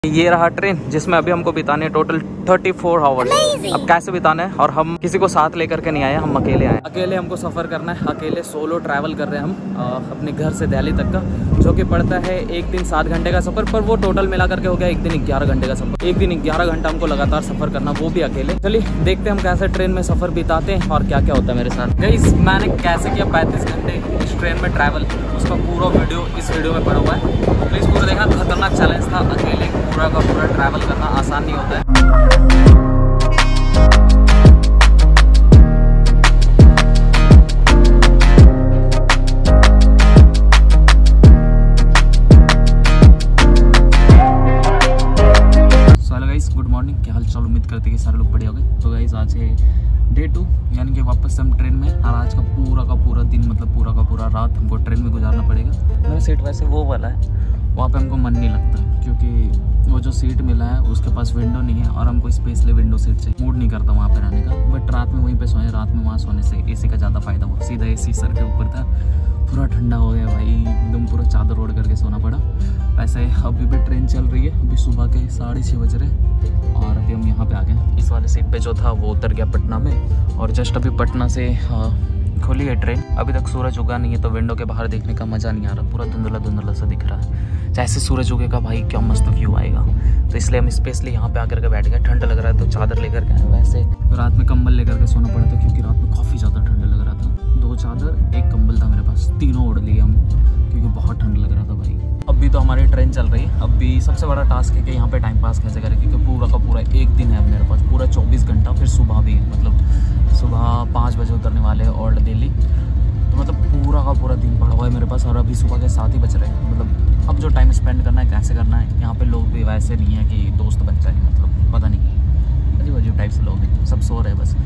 ये रहा ट्रेन जिसमें अभी हमको बिताने टोटल 34 आवर्स। अब कैसे बिताने हैं, और हम किसी को साथ लेकर के नहीं आए, हम अकेले आए। अकेले हमको सफ़र करना है, अकेले सोलो ट्रैवल कर रहे हैं हम अपने घर से दिल्ली तक का, जो कि पड़ता है एक दिन 7 घंटे का सफ़र, पर वो टोटल मिला करके हो गया एक दिन 11 घंटे का सफ़र। एक दिन 11 घंटा हमको लगातार सफ़र करना, वो भी अकेले। चलिए देखते हैं हम कैसे ट्रेन में सफ़र बिताते हैं और क्या क्या होता है मेरे साथ। गाइस मैंने कैसे किया 35 घंटे इस ट्रेन में ट्रैवल, उसका पूरा वीडियो इस वीडियो में पड़ा हुआ है। प्लीज़ पूरा देखना, खतरनाक चैलेंज था। अकेले पूरा का पूरा ट्रैवल करना आसान नहीं होता है। गुड मॉर्निंग, क्या हाल चाल, उम्मीद करते हैं कि सारे लोग बढ़िया हो गए। तो गाइस आज है डे 2, यानी कि वापस हम ट्रेन में, और आज का पूरा दिन मतलब पूरा का पूरा रात हमको ट्रेन में गुजारना पड़ेगा। मेरा सीट वैसे वो वाला है, वहाँ पे हमको मन नहीं लगता क्योंकि वो जो सीट मिला है उसके पास विंडो नहीं है और हमको स्पेशली विंडो सीट चाहिए। मूड नहीं करता वहाँ पे रहने का, बट रात में वहीं पे सोए। रात में वहाँ सोने से एसी का ज़्यादा फायदा हुआ। सीधा एसी सर के ऊपर था, पूरा ठंडा हो गया भाई, एकदम पूरा चादर ओढ़ करके सोना पड़ा। वैसे अभी भी ट्रेन चल रही है, अभी सुबह के 6:30 बज रहे और अभी हम यहाँ पे आ गए। इस वाले सीट पे जो था वो उतर गया पटना में, और जस्ट अभी पटना से खुली है ट्रेन। अभी तक सूरज उगा नहीं है, तो विंडो के बाहर देखने का मज़ा नहीं आ रहा, पूरा धुंधला धुंधला सा दिख रहा है। जैसे सूरज उगेगा भाई क्या मस्त व्यू आएगा। तो इसलिए हम स्पेशली यहाँ पे आकर के बैठ गए। ठंड लग रहा है तो चादर लेकर के आए। वैसे रात में कंबल लेकर के सोना पड़ा था क्योंकि रात में काफ़ी ज़्यादा ठंड लग रहा था। 2 चादर 1 कंबल था मेरे पास, तीनों ओढ़ लिए हम क्योंकि बहुत ठंड लग रहा था भाई। अभी तो हमारी ट्रेन चल रही है। अभी सबसे बड़ा टास्क है कि यहाँ पे टाइम पास कैसे करें, क्योंकि पूरा का पूरा एक दिन है मेरे पास, पूरा 24 घंटा। फिर सुबह भी मतलब सुबह 5 बजे उतरने वाले हैं ओल्ड दिल्ली, तो मतलब पूरा का पूरा दिन पड़ा हुआ है मेरे पास। और अभी सुबह के 7 ही बज रहे हैं। मतलब अब जो टाइम स्पेंड करना है कैसे करना है। यहाँ पे लोग भी वैसे नहीं है कि दोस्त बन जाए, मतलब पता नहीं अजीब अजीब टाइप से लोग हैं, सब सो रहे हैं बस।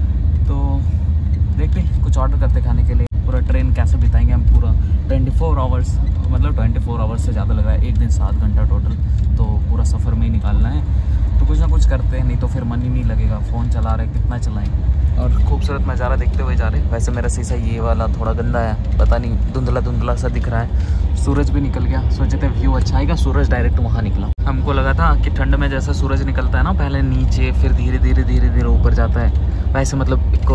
तो देखते हैं कुछ ऑर्डर करते खाने के लिए। पूरा ट्रेन कैसे बिताएंगे हम, पूरा 24 आवर्स, मतलब 24 आवर्स से ज़्यादा लग रहा है, एक दिन 7 घंटा टोटल, तो पूरा सफ़र में ही निकालना है। तो कुछ ना कुछ करते हैं, नहीं तो फिर मन ही नहीं लगेगा। फ़ोन चला रहे कितना चलाएंगे, और खूबसूरत नज़ारा देखते हुए जा रहे हैं। वैसे मेरा शीशा ये वाला थोड़ा गंदा है, पता नहीं धुंधला धुंधला सा दिख रहा है। सूरज भी निकल गया, सोचे थे व्यू अच्छा आएगा, सूरज डायरेक्ट वहाँ निकला। हमको लगा था कि ठंड में जैसा सूरज निकलता है ना, पहले नीचे फिर धीरे धीरे ऊपर जाता है, वैसे मतलब को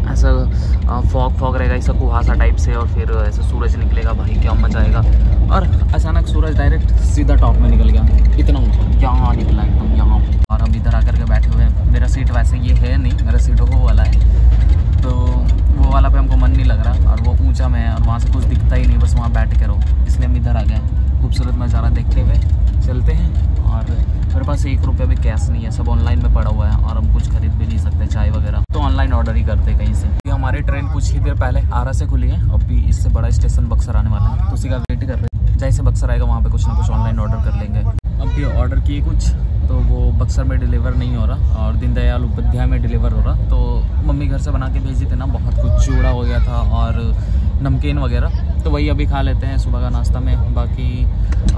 ऐसा फॉग रहेगा, ऐसा कुहासा टाइप से, और फिर ऐसा सूरज निकलेगा भाई क्या मजा आएगा। और अचानक सूरज डायरेक्ट सीधा टॉप में निकल गया, इतना ऊँचा यहाँ निकला एकदम यहाँ पे। और अब इधर आकर के बैठे हुए हैं। मेरा सीट वैसे ये है नहीं, मेरा सीट वो वाला है, तो वो वाला पे हमको मन नहीं लग रहा, और वो ऊंचा में है और वहाँ से कुछ दिखता ही नहीं, बस वहाँ बैठ के रहो, इसलिए हम इधर आ गए। खूबसूरत नज़ारा देखते हुए चलते हैं। और मेरे पास 1 रुपया भी कैश नहीं है, सब ऑनलाइन में पड़ा हुआ है, और हम कुछ खरीद भी नहीं सकते चाय वगैरह, तो ऑनलाइन ऑर्डर ही करते कहीं से। हमारी ट्रेन कुछ ही देर पहले आरा से खुली है, अभी इससे बड़ा स्टेशन बक्सर आने वाला है, तो उसी का वेट कर रहे हैं। जैसे बक्सर आएगा वहाँ पे कुछ ना कुछ ऑनलाइन ऑर्डर कर लेंगे। अभी ऑर्डर किए कुछ, तो वो बक्सर में डिलीवर नहीं हो रहा और दीनदयाल उपाध्याय में डिलीवर हो रहा। तो मम्मी घर से बना के भेजी थी ना, बहुत कुछ चूड़ा हो गया था और नमकीन वगैरह, तो वही अभी खा लेते हैं सुबह का नाश्ता में। बाकी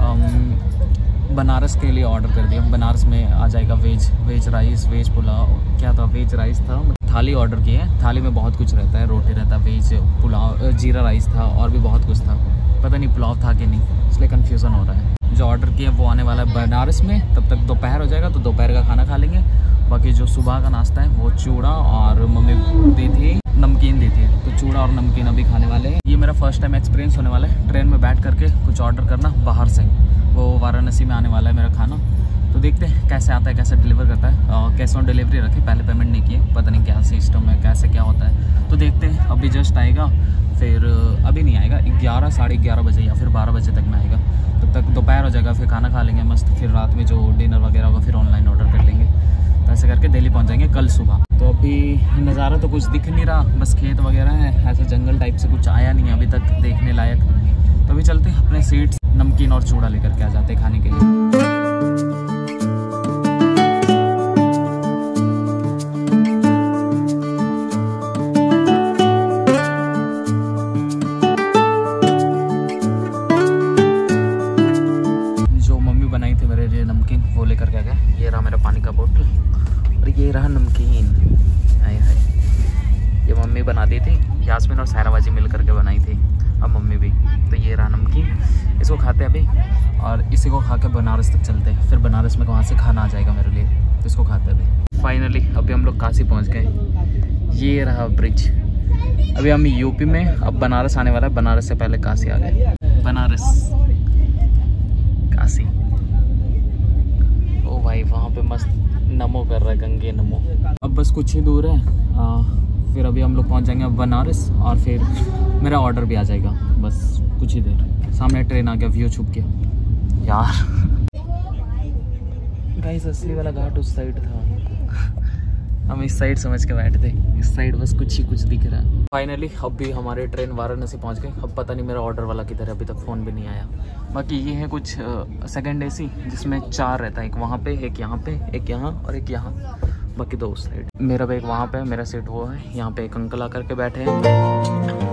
बनारस के लिए ऑर्डर कर दिया। बनारस में आ जाएगा वेज राइस, वेज पुलाव, क्या था, वेज राइस था, थाली ऑर्डर की है। थाली में बहुत कुछ रहता है, रोटी रहता है, वेज पुलाव, जीरा राइस था, और भी बहुत कुछ था, पता नहीं पुलाव था कि नहीं, इसलिए कन्फ्यूज़न हो रहा है। जो ऑर्डर किया वो आने वाला है बनारस में, तब तक दोपहर हो जाएगा, तो दोपहर का खाना खा लेंगे। बाकी जो सुबह का नाश्ता है वो चूड़ा और मम्मी दी थी नमकीन दी थी, तो चूड़ा और नमकीन अभी खाने वाले हैं। ये मेरा फर्स्ट टाइम एक्सपीरियंस होने वाला है ट्रेन में बैठ करके कुछ ऑर्डर करना बाहर से। वो वाराणसी में आने वाला है मेरा खाना, तो देखते हैं कैसे आता है, कैसे डिलीवर करता है। कैश ऑन डिलीवरी रखे, पहले पेमेंट नहीं किए, पता नहीं क्या सिस्टम है, कैसे क्या होता है, तो देखते हैं। अभी जस्ट आएगा, फिर अभी नहीं आएगा, 11 साढ़े 11 बजे या फिर 12 बजे तक में आएगा, तब तक दोपहर हो जाएगा, फिर खाना खा लेंगे मस्त, फिर रात में जो डिनर वगैरह होगा फिर ऑनलाइन ऑर्डर कर लेंगे। तो ऐसे करके दिल्ली पहुंच जाएंगे कल सुबह। तो अभी नज़ारा तो कुछ दिख नहीं रहा, बस खेत वगैरह है, ऐसे जंगल टाइप से कुछ आया नहीं है अभी तक देखने लायक। तो अभी चलते हैं अपने सीट्स, नमकीन और चूड़ा लेकर के आ जाते हैं खाने के लिए। नमकीन वो लेकर के आ गया। ये रहा मेरा पानी का बोतल, और ये रहा नमकीन। हाय हाय, ये मम्मी बना दी थी, यास्मीन और सायरा बाजी मिल करके बनाई थी। अब मम्मी भी। तो ये रहा नमकीन, इसको खाते हैं अभी और इसी को खा के बनारस तक चलते हैं। फिर बनारस में वहाँ से खाना आ जाएगा मेरे लिए, तो इसको खाते हैं अभी। फाइनली अभी हम लोग काशी पहुँच गए। ये रहा ब्रिज। अभी हम यूपी में, अब बनारस आने वाला है। बनारस से पहले काशी आ गए। बनारस काशी। ओ भाई वहाँ पे मस्त नमो कर रहा है, गंगे नमो। अब बस कुछ ही दूर है, फिर अभी हम लोग पहुँच जाएंगे बनारस और फिर मेरा ऑर्डर भी आ जाएगा। बस कुछ ही देर। सामने ट्रेन आ गया, व्यू छुप गया यार। गाइस असली वाला घाट उस साइड था, हम इस साइड समझ के बैठे थे। इस साइड बस कुछ ही कुछ दिख रहा है। फाइनली अब भी हमारे ट्रेन वाराणसी पहुंच गए। अब पता नहीं मेरा ऑर्डर वाला किधर है, अभी तक फ़ोन भी नहीं आया। बाकी ये है कुछ सेकंड एसी जिसमें 4 रहता है, एक वहाँ पे, एक यहाँ पे, एक यहाँ और एक यहाँ। बाकी 2 उस साइड। मेरा बैग वहाँ पे, मेरा सीट वो है। यहाँ पे एक अंकल आकर के बैठे हैं।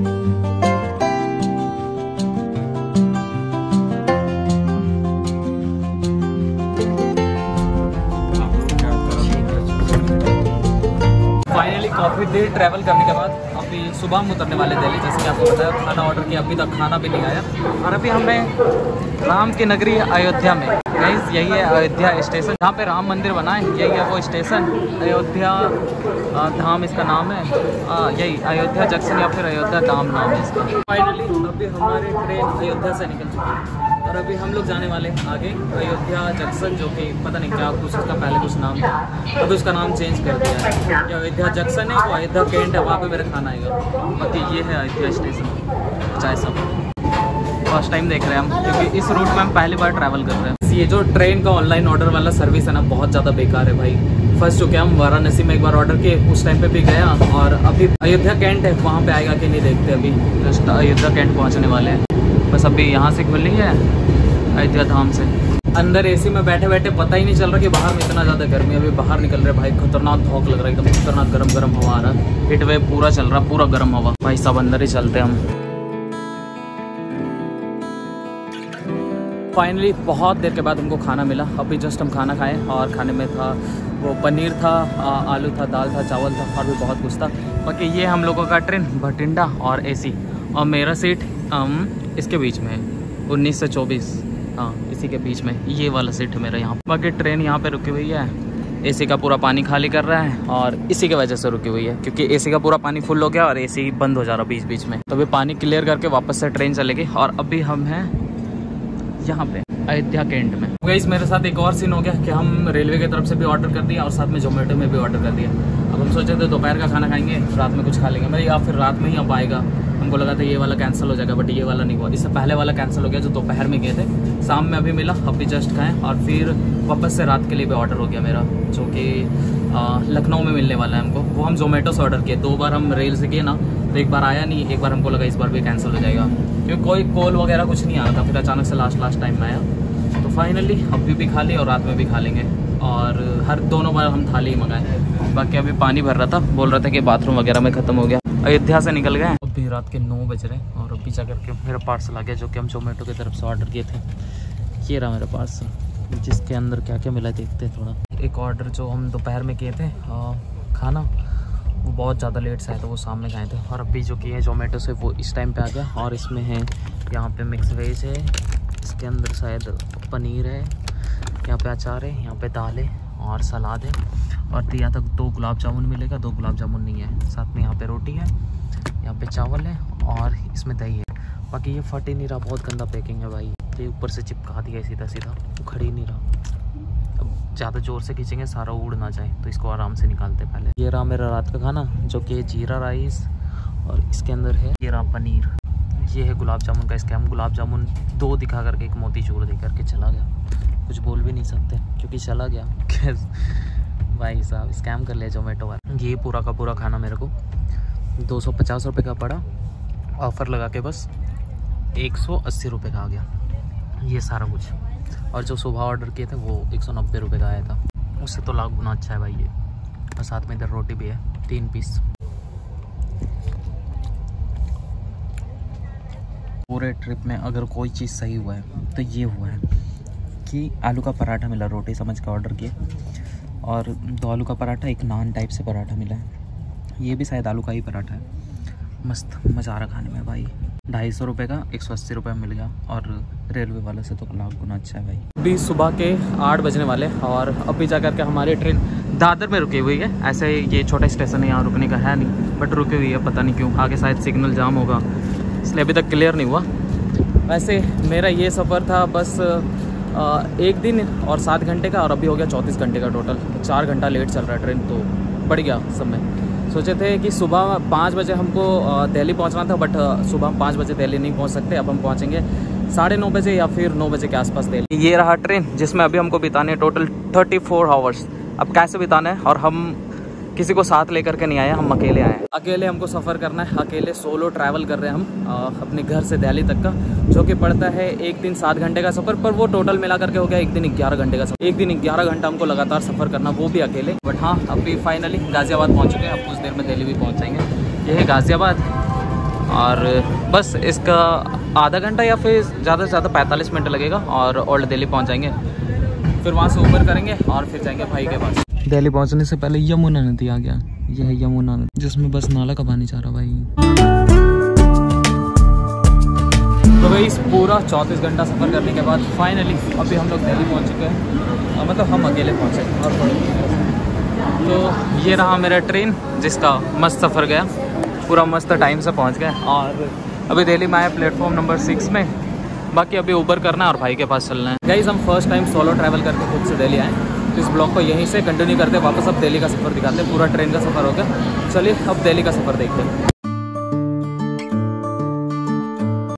फाइनली काफ़ी देर ट्रैवल करने के बाद अभी सुबह हम उतरने वाले दिल्ली। जैसे कि आपको बताया, खाना ऑर्डर किया, अभी तक खाना भी नहीं आया। और अभी हमें राम की नगरी अयोध्या में, गाइस यही है अयोध्या स्टेशन, जहाँ पे राम मंदिर बना है। यही है वो स्टेशन, अयोध्या धाम इसका नाम है। यही अयोध्या जंक्शन या फिर अयोध्या धाम नाम है इसका। फाइनली अभी हमारी ट्रेन अयोध्या से निकल चुकी है और अभी हम लोग जाने वाले हैं आगे अयोध्या जंक्शन, जो कि पता नहीं क्या कुछ उसका पहले कुछ नाम था, अभी उसका नाम चेंज कर दिया है। जो अयोध्या जंक्शन है वो अयोध्या कैंट है, वहाँ पे मेरा खाना आएगा। बाकी ये है अयोध्या स्टेशन। चाय सब फर्स्ट टाइम देख रहे हैं हम, क्योंकि इस रूट में हम पहली बार ट्रैवल कर रहे हैं। ये जो ट्रेन का ऑनलाइन ऑर्डर वाला सर्विस है ना, बहुत ज़्यादा बेकार है भाई। फंस चुके हम। वाराणसी में एक बार ऑर्डर किए, उस टाइम पे भी गया, और अभी अयोध्या कैंट है, वहाँ पे आएगा कि नहीं देखते। अभी जस्ट अयोध्या कैंट पहुँचने वाले हैं। बस अभी यहाँ से खुली है अयोध्या धाम से। अंदर एसी में बैठे बैठे पता ही नहीं चल रहा कि बाहर में इतना ज़्यादा गर्मी। अभी बाहर निकल रहे भाई, खतरनाक धौंक लग रहा है, एकदम खतरनाक गरम गरम हवा आ रहा है। हीट वेव पूरा चल रहा, पूरा गर्म हवा भाई। सब अंदर ही चलते हम। फाइनली बहुत देर के बाद हमको खाना मिला। अभी जस्ट हम खाना खाएं और खाने में था वो पनीर था, आलू था, दाल था, चावल था और भी बहुत कुछ था। बाकी ये हम लोगों का ट्रेन भटिंडा और एसी, और मेरा सीट इसके बीच में है, 19 से 24, हाँ इसी के बीच में ये वाला सीट है मेरा यहाँ। बाकी ट्रेन यहाँ पे रुकी हुई है। एसी का पूरा पानी खाली कर रहा है और इसी की वजह से रुकी हुई है, क्योंकि एसी का पूरा पानी फुल हो गया और एसी बंद हो जा रहा बीच बीच में। तो अभी पानी क्लियर करके वापस से ट्रेन चलेगी। और अभी हम हैं यहाँ पे अयोध्या कैंट में। गाइस मेरे साथ एक और सीन हो गया कि हम रेलवे की तरफ से भी ऑर्डर कर दिया और साथ में जोमेटो में भी ऑर्डर कर दिया। अब हम सोचे थे दोपहर का खाना खाएंगे, रात में कुछ खा लेंगे भाई, या फिर रात में ही अब आएगा। हमको लगा था ये वाला कैंसिल हो जाएगा, बट ये वाला नहीं हुआ। इससे पहले वाला कैंसिल हो गया जो दोपहर में गए थे, शाम में अभी मिला, अभी जस्ट खाएँ। और फिर वापस से रात के लिए भी ऑर्डर हो गया मेरा, जो कि लखनऊ में मिलने वाला है हमको। वो हम जोमेटो से ऑर्डर किए। 2 बार हम रेल से किए ना, तो एक बार आया नहीं, एक बार हमको लगा इस बार भी कैंसिल हो जाएगा, क्योंकि कोई कॉल वगैरह कुछ नहीं आ रहा था। फिर अचानक से लास्ट टाइम में आया, तो फाइनली अभी भी खा ली और रात में भी खा लेंगे। और हर दोनों बार हम थाली ही मंगाए। बाकी अभी पानी भर रहा था, बोल रहा था कि बाथरूम वगैरह में ख़त्म हो गया। अयोध्या से निकल गए, अभी रात के 9 बज रहे हैं और अभी जा करके मेरा पार्सल आ गया, जो कि हम जोमेटो की तरफ से ऑर्डर किए थे। ये रहा मेरा पार्सल, जिसके अंदर क्या क्या मिला देखते हैं थोड़ा। एक ऑर्डर जो हम दोपहर में किए थे खाना, वो बहुत ज़्यादा लेट से आया था, वो शाम में खाए थे। और अभी जो किए जोमेटो से वो इस टाइम पे आ गया। और इसमें है यहाँ पे मिक्स वेज है, इसके अंदर शायद पनीर है, यहाँ पे अचार है, यहाँ पे दाल है और सलाद है। और दिया तक 2 गुलाब जामुन मिलेगा, 2 गुलाब जामुन नहीं है। साथ में यहाँ पे रोटी है, यहाँ पे चावल है और इसमें दही है। बाकी ये फट ही नहीं रहा, बहुत गंदा पैकिंग है भाई। ये ऊपर से चिपका दिया सीधा सीधा, वो खड़ी नहीं रहा। अब ज़्यादा ज़ोर से खींचेंगे सारा उड़ ना जाए, तो इसको आराम से निकालते पहले। ये रहा मेरा रात का खाना, जो कि जीरा राइस और इसके अंदर है ये रहा पनीर। ये है गुलाब जामुन का स्कैम। गुलाब जामुन 2 दिखा करके एक मोतीचूर दे करके चला गया। कुछ बोल भी नहीं सकते क्योंकि चला गया। भाई साहब स्कैम कर लिया जोमेटो वाला। ये पूरा का पूरा खाना मेरे को 250 रुपये का पड़ा, ऑफ़र लगा के बस 180 रुपये का आ गया ये सारा कुछ। और जो सुबह ऑर्डर किए थे वो 190 रुपये का आया था, उससे तो लाख गुना अच्छा है भाई ये। और साथ में इधर रोटी भी है 3 पीस। पूरे ट्रिप में अगर कोई चीज़ सही हुआ है तो ये हुआ है कि आलू का पराठा मिला, रोटी समझ के ऑर्डर किए, और 2 आलू का पराठा, एक नान टाइप से पराठा मिला है। ये भी शायद आलू का ही पराठा है। मस्त मज़ा आ रहा खाने में भाई। 250 रुपये का 180 रुपये मिल गया, और रेलवे वाले से तो लाख गुना अच्छा है भाई। अभी सुबह के 8 बजने वाले, और अभी जा करके हमारी ट्रेन दादर में रुकी हुई है। ऐसे ये छोटा स्टेशन है, यहाँ रुकने का है नहीं, बट रुकी हुई है, पता नहीं क्यों, आगे शायद सिग्नल जाम होगा, इसलिए अभी तक क्लियर नहीं हुआ। वैसे मेरा ये सफ़र था बस 1 दिन और 7 घंटे का, और अभी हो गया 34 घंटे का टोटल। 4 घंटा लेट चल रहा है ट्रेन, तो बढ़ गया समय। सोचे थे कि सुबह 5 बजे हमको दिल्ली पहुंचना था, बट सुबह हम 5 बजे दिल्ली नहीं पहुंच सकते। अब हम पहुंचेंगे 9:30 बजे या फिर 9 बजे के आसपास दिल्ली। ये रहा ट्रेन, जिसमें अभी हमको बिताने टोटल 34 आवर्स। अब कैसे बिताना है, और हम किसी को साथ लेकर के नहीं आए, हम अकेले आए हैं। अकेले हमको सफ़र करना है, अकेले सोलो ट्रैवल कर रहे हैं हम अपने घर से दिल्ली तक का, जो कि पड़ता है 1 दिन 7 घंटे का सफ़र, पर वो टोटल मिला करके हो गया 1 दिन 11 घंटे का सफ़र। 1 दिन 11 घंटा हमको लगातार सफ़र करना, वो भी अकेले। बट हाँ, अभी फाइनली गाज़ियाबाद पहुँच चुके हैं, अब कुछ देर में दिल्ली भी पहुँच जाएंगे। ये है गाज़ियाबाद, और बस इसका आधा घंटा या फिर ज़्यादा से ज़्यादा 45 मिनट लगेगा, और ओल्ड दिल्ली पहुँच जाएंगे। फिर वहाँ से ऊबर करेंगे और फिर जाएंगे भाई के पास। दिल्ली पहुंचने से पहले यमुना नदी आ गया। यह है यमुना नदी, जिसमें बस नाला का पानी जा रहा भाई। तो भाई इस पूरा 34 घंटा सफ़र करने के बाद फाइनली अभी हम लोग दिल्ली पहुंच चुके हैं, मतलब हम अकेले पहुंचे और तो ये रहा मेरा ट्रेन, जिसका मस्त सफ़र गया, पूरा मस्त टाइम से पहुँच गए। और अभी दिल्ली में आए प्लेटफॉर्म नंबर 6 में, बाकी अभी ऊबर करना है और भाई के पास चलना है। गाइस, हम फर्स्ट टाइम सोलो ट्रैवल करके खुद से दिल्ली आए, तो इस ब्लॉग को यहीं से कंटिन्यू करते वापस अब दिल्ली का सफ़र दिखाते हैं। पूरा ट्रेन का सफ़र हो गया, चलिए अब दिल्ली का सफ़र देखते हैं।